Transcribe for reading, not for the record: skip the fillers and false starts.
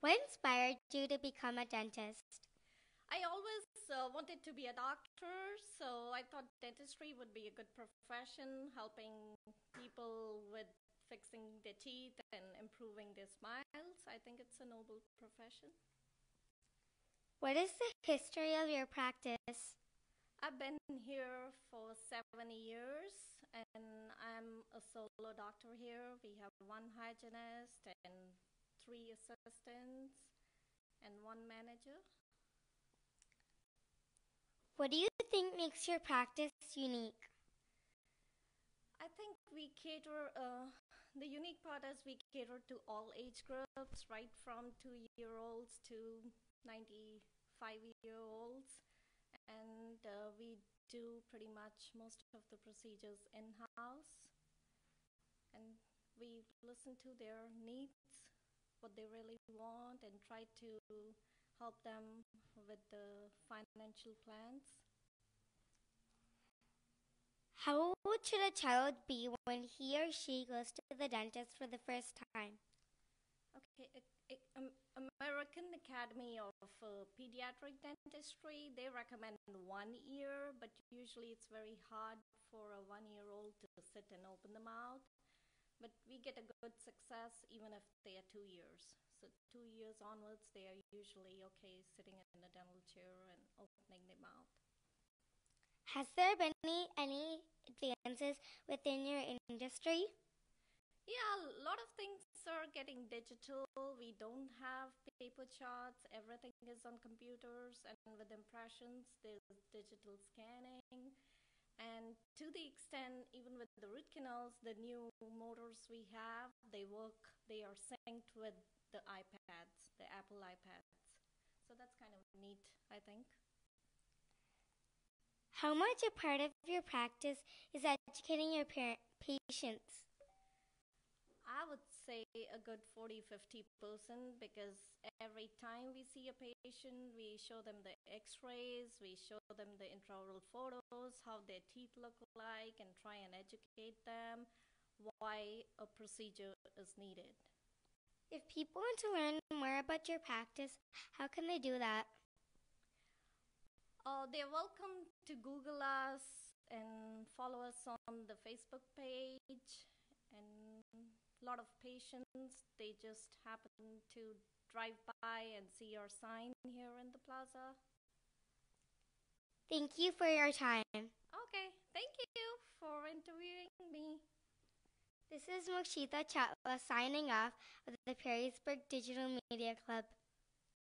What inspired you to become a dentist? I always wanted to be a doctor, so I thought dentistry would be a good profession, helping people with fixing their teeth and improving their smiles. I think it's a noble profession. What is the history of your practice? I've been here for 7 years and I'm a solo doctor here. We have one hygienist and three assistants and one manager. What do you think makes your practice unique? I think we cater, the unique part is we cater to all age groups, right from 2-year-olds to 95-year-olds. And we do pretty much most of the procedures in house. And we listen to their needs, what they really want, and try to help them with the financial plans. How old should a child be when he or she goes to the dentist for the first time? Okay, American Academy of Pediatric Dentistry, they recommend 1 year, but usually it's very hard for a 1-year-old to sit and open the mouth. But we get a good success even if they are 2 years. So 2 years onwards, they are usually okay sitting in a dental chair and opening their mouth. Has there been any advances within your industry? Yeah, a lot of things are getting digital. We don't have paper charts. Everything is on computers, and with impressions, there's digital scanning. And to the extent, even with the root canals, the new motors we have, they work, they are synced with the iPads, the Apple iPads. So that's kind of neat, I think. How much a part of your practice is educating your patients? I would say a good 40-50% because every time we see a patient, we show them the x-rays, we show them the intraoral photos, how their teeth look like, and try and educate them why a procedure is needed. If people want to learn more about your practice, how can they do that? They're welcome to Google us and follow us on the Facebook page. And a lot of patients, they just happen to drive by and see our sign here in the plaza. Thank you for your time. Okay, thank you for interviewing me. This is Mokshita Chatla signing off of the Perrysburg Digital Media Club.